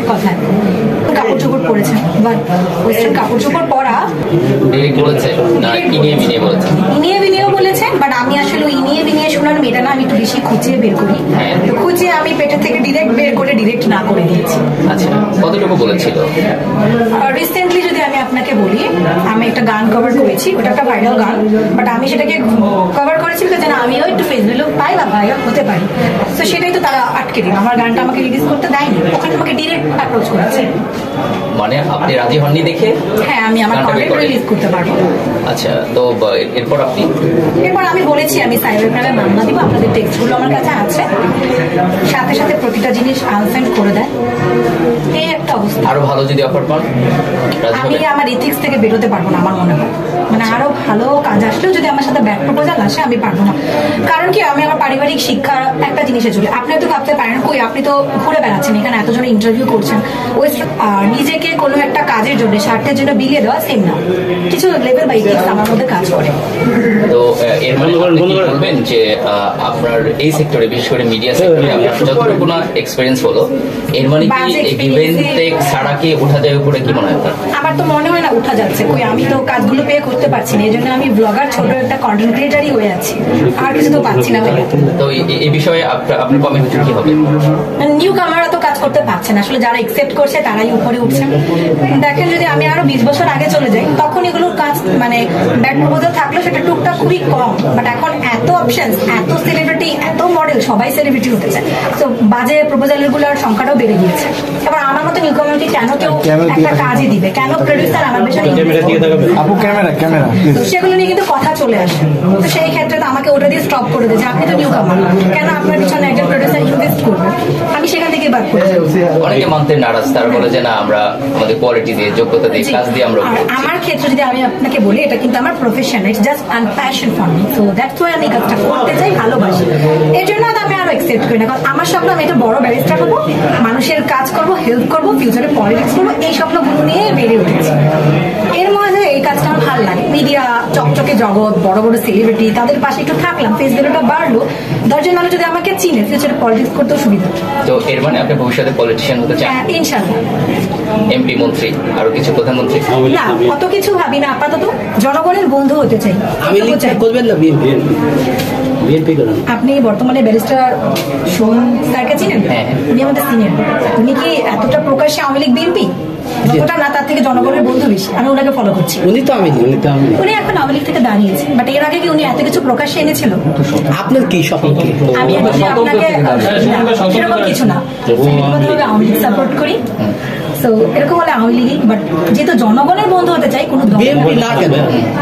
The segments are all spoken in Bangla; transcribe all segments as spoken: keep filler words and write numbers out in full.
এক কথায় কাপড় চোপড় পরেছেন, বাট ওয়েস্টার্ন কাপড় চোপড় পরা ইনিয়ে বিনিয়েও বলেছেন, বাট আমি আসলে ইনিয়ে বিনিয়ে শোনার মেয়েটা না, আমি একটু বেশি খুঁচিয়ে বের করি, তো খুঁচিয়ে আমি পেটের থেকে ডিরেক্ট বের করে ডিরেক্ট না করে দিয়েছি। আচ্ছা, কতটুকু বলেছিল? রিসেন্টলি যদি আমি আপনাকে বলি, আমি একটা গান কভার করেছি, ওটা একটা ভাইরাল গান, বাট আমি সেটাকে কভার করেছি বিকজ যেন আমিও একটু ফেস ভ্যালু পাই বা ভাইরাল হতে পারি, তো সেটাই তো তারা আটকে দিন, আমার গানটা আমাকে রিলিজ করতে দেয়নি, ওখানে আমাকে ডিরেক্ট অ্যাপ্রোচ করেছে। মানে আপনি রাজি হননি দেখে? হ্যাঁ, আমি আমার কন্টেন্ট রিলিজ করতে পারবো। আচ্ছা, তো এরপর আপনি? এরপর আমি বলেছি আমি সাইবার ক্রাইমে মামলা দিব, আপনাদের টেক্সটগুলো আমার কাছে আছে, সাথে সাথে প্রতিটা জিনিস আনসেন্ড করে দেয়, এই একটা অবস্থা। আরো ভালো যদি অফার পান? আমি আমার ইথিক্স থেকে বেরোতে পারবো না আমার মনে হয়, মানে আরো ভালো কাজ আসলেও যদি আমার সাথে ব্যাক প্রপোজাল আসে আমি পারবো না, কারণ কি আমি আমার পারিবারিক শিক্ষা একটা জিনিসে চলে, আপনি তো ভাবতে পারেন কই আপনি তো ঘুরে বেড়াচ্ছেন এখানে, এতজন ইন্টারভিউ করছেন, ওই নিজেকে কোনো একটা কাজের জন্য স্বার্থের জন্য বিলিয়ে দেওয়া সেম না, কিছু লেভেল বা ইথিক্স আমার মধ্যে কাজ করে। তো এর মানে বলবেন যে আপনার এই সেক্টরে, বিশেষ করে মিডিয়া সেক্টরে আপনার যতটুকু না এক্সপেরিয়েন্স হলো, এর মানে কি ইভেন্ট টেক ছাড়া কি উঠা যায় উপরে, কি মনে হয় আপনার? আমার তো মনে হয় না উঠা যাচ্ছে, কই আমি তো কাজগুলো পেয়ে করতে পারছি না, এই জন্য আমি ব্লগার ছোট একটা কন্টেন্ট ক্রিয়েটারই হয়ে আছি, আর কিছু তো পাচ্ছি না। তো এই বিষয়ে আপনার কমেন্ট কি হবে? নিউ কামাররা তো কাজ করতে পারছে না, আসলে যারা একসেপ্ট করছে তারাই উপরে উঠছে। দেখেন যদি আমি আরো বিশ বছর আগে চলে যাই, তখন এগুলোর কাজ মানে ব্যাক প্রপোজাল থাকলে সেটা টুকটাক খুবই কম, বাট এখন এত অপশন, এত সেলিব্রিটি, এত মডেল, সবাই সেলিব্রিটি হতে চায়, তো বাজে প্রপোজালের গুলোর সংখ্যাটাও বেড়ে গিয়েছে। এবার আমার মতো নিউ কামারকে কেন কেউ একটা কাজই দিবে, কেন প্রডিউসার আমার পেছনে, সেগুলো নিয়ে কিন্তু কথা চলে আসে, তো সেই ক্ষেত্রে তো আমাকে ওটা দিয়ে স্টপ করে দিয়েছে, আপনি তো নিউ কামার, কেন আপনার পিছনে একজন প্রডিউসার ইনভেস্ট করবে, আমি সেখান থেকে বাদ করে যাই। অনেকে মানতে নারাজ, তারা বলে যে না আমরা আমাদের কোয়ালিটি দিয়ে, যোগ্যতা দিয়ে, কাজ দিয়ে আমরা। আমার ক্ষেত্রে যদি আমি আপনাকে বলি, এটা কিন্তু আমার profession, it's just an passion for me, so that's why আমি কাজটা করতে চাই, ভালোবাসি, এর জন্য আমি আরো অ্যাকসেপ্ট করি না, কারণ আমার স্বপ্ন আমি একটা বড় ব্যারিস্টার হবো, মানুষের কাজ করবো, হেল্প করবো, ফিউচারে পলিটিক্স করবো, এই স্বপ্নগুলো নিয়ে বেড়ে উঠেছি। এর মধ্যে এই কাজটা আমার ভালো লাগে, মিডিয়া, চকচকে জগৎ, বড় বড় সেলিব্রিটি, তাদের পাশে একটু থাকলাম, ফেস ভ্যালুটা বাড়লো, দশজন মানুষ যদি আমাকে চিনে, ফিউচারে পলিটিক্স করতেও সুবিধা। তো এর মানে আপনি ভবিষ্যতে পলিটিশিয়ান হতে চান? ইনশাআল্লাহ। এমপি, মন্ত্রী, আরো কিছু প্রধানমন্ত্রী? না, অত কিছু ভাবি না, আপাতত জনগণের বন্ধু হতে চাই। আমি করবেন না বিএনপি? আপনি বর্তমানে ব্যারিস্টার সোহন স্যারকে চিনেন? উনি আমাদের সিনিয়র, উনি কি এতটা প্রকাশ্যে আওয়ামী লীগ বিএনপি যতটা না, তার থেকে জনগণের বন্ধু বেশি, আমি ওনাকে ফলো করছি। উনি তো আমি উনি এখন আওয়ামী লীগ থেকে দাঁড়িয়েছে, বাট এর আগে কি উনি এত কিছু প্রকাশ্যে এনেছিল? আপনার কি স্বপ্ন? আমি আপনাকে সেরকম কিছু না, আওয়ামী লীগ সাপোর্ট করি, তো এরকম হলে আওয়ামী লীগ, বাট যেহেতু জনগণের বন্ধু হতে চাই, কোনো বিএনপি না কেন,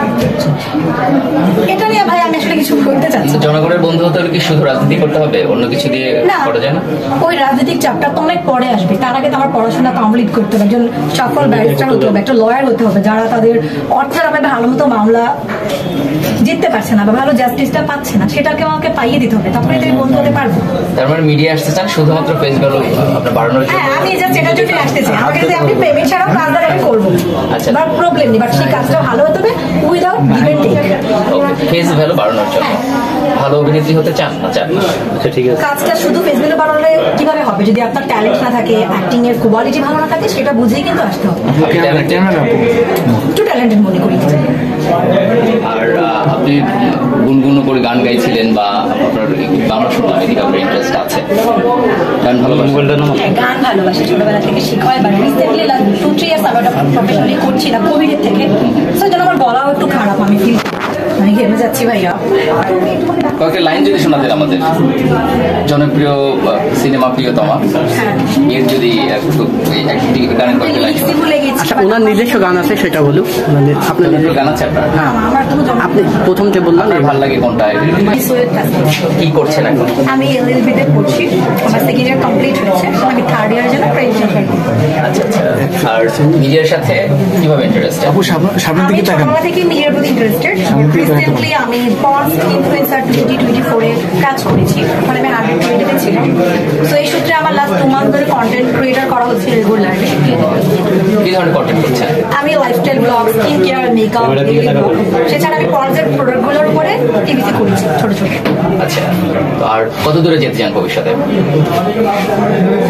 এটা নিয়ে ভাই আমি আসলে কিছু বলতে চাচ্ছি। জনগণের বন্ধু হতে হলে কি শুধু রাজনীতি করতে হবে, অন্য কিছু দিয়ে করা যায় না? ওই রাজনৈতিক চাপটা তো অনেক পরে আসবে, তার আগে তো আমার পড়াশোনা কমপ্লিট করতে হবে, একজন সফল ব্যারিস্টার হতে হবে, একটা লয়ার হতে হবে, যারা তাদের অর্থের অভাবে ভালো মতো মামলা জিততে পারছে না বা ভালো জাস্টিসটা পাচ্ছে না, সেটাকে আমাকে পাইয়ে দিতে হবে, তখনই তুমি বন্ধু হতে পারবো। তার মানে মিডিয়া আসতে চান শুধুমাত্র ফেস ভ্যালু আপনার বাড়ানোর জন্য? হ্যাঁ, আমি জাস্ট এটার জন্য আসতে চাই, আমাকে যদি আপনি পেমেন্ট ছাড়াও কাজ দেন আমি করবো, আচ্ছা, বাট প্রবলেম নেই, বাট সেই কাজটা ভালো হতে হবে without give and take. Okay, face value বাড়ানোর জন্য ভালো অভিনেত্রী হতে চান না? চান। আচ্ছা, ঠিক আছে। কাজটা শুধু ফেস ভ্যালু বাড়ালে কিভাবে হবে, যদি আপনার ট্যালেন্ট না থাকে, অ্যাক্টিং এর কোয়ালিটি ভালো না থাকে, সেটা বুঝেই কিন্তু আসতে হবে। একটু ট্যালেন্টেড মনে করি। আর আপনি গুনগুন করে গান গাইছিলেন বা আপনার বাংলা শোনা এদিকে আপনার ইন্টারেস্ট আছে? গান ভালোবাসেন? গান ভালোবাসি, ছোটবেলা থেকে শিখা হয়, but recently two three years আমি ওটা প্রফেশনালি করছি না কোভিড এর থেকে, সো যেন আমার গলাও একটু খারাপ, আমি ফিল আমি ঘেমে যাচ্ছি ভাইয়া। কয়েকটা লাইন যদি শোনাতেন আমাদের, জনপ্রিয় সিনেমা প্রিয়তমা এর যদি একটু গানের কয়েকটা লাইন। আচ্ছা, ওনার নিজস্ব গান আছে সেটা বলুন। আপনার গান আছে আপনার? হ্যাঁ, আপনি প্রথম যে বললাম ভালো লাগে কোনটা? কি করছেন এখন? আমি এলএলবি তে পড়ছি, আমার সেকেন্ড ইয়ার কমপ্লিট হয়েছে, আমি থার্ড ইয়ার জন্য প্রেপারেশন করছি। আচ্ছা আচ্ছা। আর মিডিয়ার সাথে কিভাবে ইন্টারেস্টেড? আপু সামনের দিকে তাকান। আমি থেকে মিডিয়ার প্রতি ইন্টারেস্টেড। রিসেন্টলি আমি Pond's influencer twenty twenty four এ কাজ করেছি, মানে আমি হান্ড্রেড টোয়েন্টিতে ছিলাম, তো এই সূত্রে আমার লাস্ট টু মান্থ ধরে কন্টেন্ট ক্রিয়েটার করা হচ্ছে রেগুলারলি। কি ধরনের কন্টেন্ট করছেন? আমি lifestyle blog, skin care, makeup, সেছাড়া আমি পন্সের প্রোডাক্টগুলোর উপরে টিভিতে করেছি ছোট ছোট। আচ্ছা, আর কত দূরে যেতে চান ভবিষ্যতে? মানে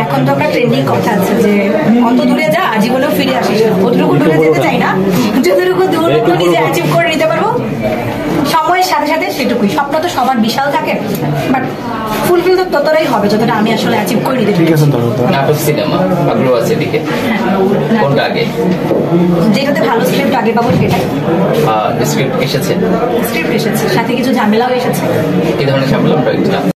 এখন তো একটা ট্রেন্ডিং কথা আছে যে অত দূরে যা জীবনেও ফিরে আসিস না, অতটুকু দূরে যেতে চাই না, যতটুকু দূরত্ব নিজে অ্যাচিভ করে নিতে পারবো সময়ের সাথে সাথে সেটুকুই। স্বপ্ন তো সবার বিশাল থাকে, বাট ফুলফিল তো ততটাই হবে যতটা আমি আসলে অ্যাচিভ করে নিতে পারি। নাটক সিনেমা আগ্রহ আছে এদিকে, কোনটা আগে? যেটাতে ভালো স্ক্রিপ্ট আগে পাবো সেটাই। স্ক্রিপ্ট এসেছে, স্ক্রিপ্ট এসেছে, সাথে কিছু ঝামেলাও এসেছে। কি ধরনের ঝামেলা?